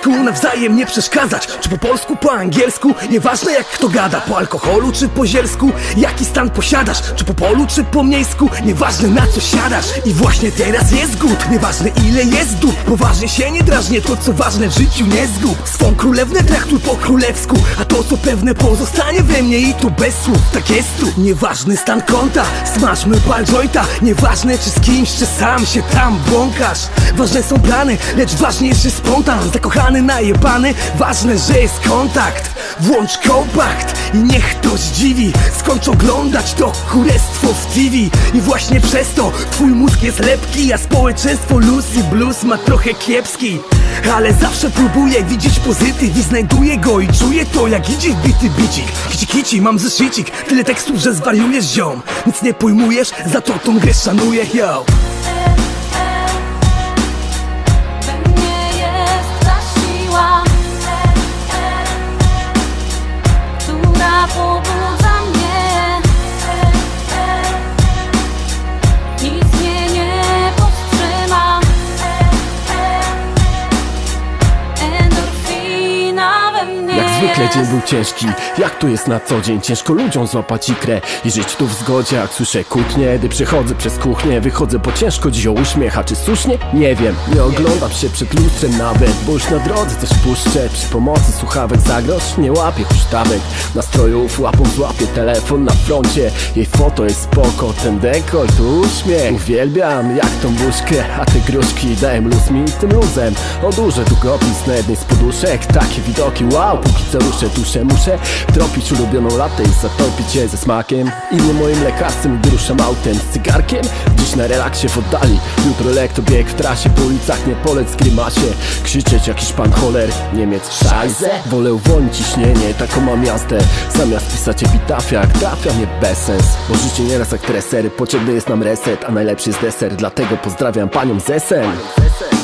języku nawzajem nie przeszkadzać. Czy po polsku, po angielsku, nieważne jak kto gada. Po alkoholu czy po zielsku, jaki stan posiadasz. Czy po polu czy po miejsku, nieważne na co siadasz. I właśnie teraz jest głód, nieważne ile jest dóbr. Poważnie się nie drażnię, to co ważne w życiu nie zgub. Swą królewnę traktuj po królewsku, a to co pewne pozostanie we mnie i to bez słów. Tak jest tu, nieważny stan konta, smażmy pal jointa. Nieważne czy z kimś, czy sam się tam błąkasz. Ważne są plany, lecz ważniejszy spontan. Zakochany, najebany, ważne, że jest kontakt. Włącz kompakt i niech to zdziwi. Skończ oglądać to kurestwo w TV. I właśnie przez to twój mózg jest lepki, a społeczeństwo Lucy Blues ma trochę kiepski. Ale zawsze próbuję widzieć pozytyw i znajduję go i czuję to jak idzie wbity bicik. Kici kici, mam zeszycik, tyle tekstów, że zwariujesz ziom. Nic nie pojmujesz, za to tą grę szanuję, yo. Zwykle dzień był ciężki, jak tu jest na co dzień. Ciężko ludziom złapać ikrę i żyć tu w zgodzie. Jak słyszę kłótnie, gdy przechodzę przez kuchnię, wychodzę po ciężko, dziś o uśmiech, a czy słusznie? Nie wiem, nie oglądam się przed lustrem nawet, bo już na drodze coś puszczę. Przy pomocy słuchawek za grosz nie łapię huśtawek. Nastrojów łapą złapię telefon na froncie. Jej foto jest spoko, ten dekolt, uśmiech. Uwielbiam jak tą buźkę, a te gruszki dają luz mi tym luzem. Odurze długopis na jednej z poduszek, takie widoki, wow. Póki co ruszę, tuszę, muszę tropić ulubioną latę i zatopić je ze smakiem. Innym moim lekarstwem, gdy ruszam autem z cygarkiem. Dziś na relaksie w oddali, jutro lektobieg w trasie. Po ulicach nie polec z grymasie, krzyczeć jakiś pan holer, Niemiec szajze. Wolę uwolnić ciśnienie, taką mam jazdę. Zamiast pisać epitafia, jak trafia mnie bez sens. Bo życie nieraz jak tresery, potrzebny jest nam reset, a najlepszy jest deser. Dlatego pozdrawiam panią z SN.